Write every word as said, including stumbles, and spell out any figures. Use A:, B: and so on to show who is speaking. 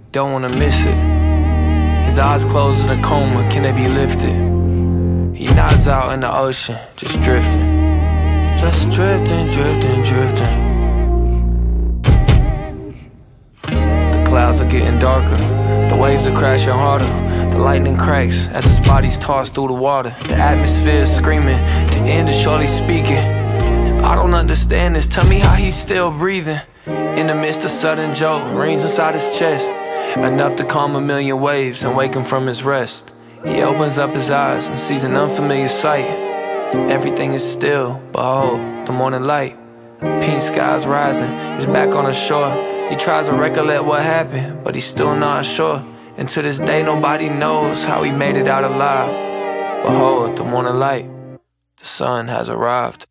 A: don't wanna miss it. His eyes closed in a coma, can they be lifted? He nods out in the ocean, just drifting. Just drifting, drifting, drifting. The clouds are getting darker, the waves are crashing harder. The lightning cracks as his body's tossed through the water. The atmosphere is screaming, the end is surely speaking. I don't understand this, tell me how he's still breathing. In the midst of sudden jolt, rings inside his chest, enough to calm a million waves and wake him from his rest. He opens up his eyes and sees an unfamiliar sight. Everything is still, behold, the morning light. Pink skies rising, he's back on the shore. He tries to recollect what happened, but he's still not sure. And to this day nobody knows how he made it out alive. Behold, the morning light, the sun has arrived.